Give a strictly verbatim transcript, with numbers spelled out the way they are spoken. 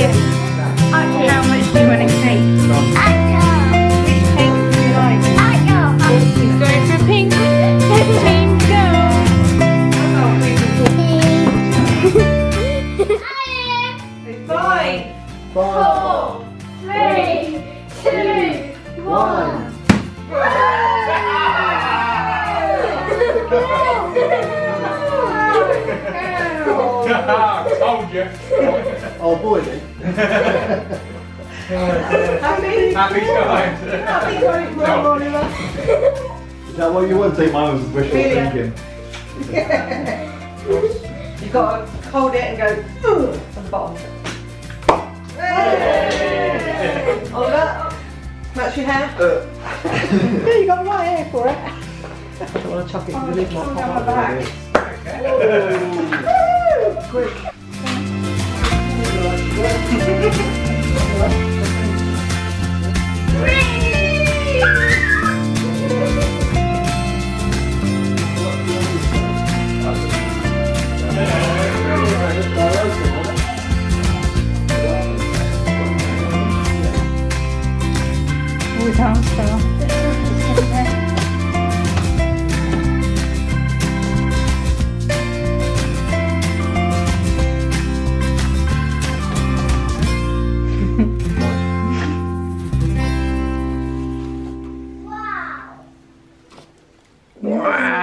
How much do you want a cake? Which cake do you like? He's going for pink. Team go. Five, four, three, two, one. Told you. Oh boy then. Happy? Happy times. Happy times, well, Oliver. Is that what you want to take? Mine was wishful thinking. You've got to hold it and go on the bottom. Hey. Oliver, match your hair. Uh. Yeah, you got the right hair for it. I don't want to chuck it in the lid. On my back. Quick. Oh, down still. Wow.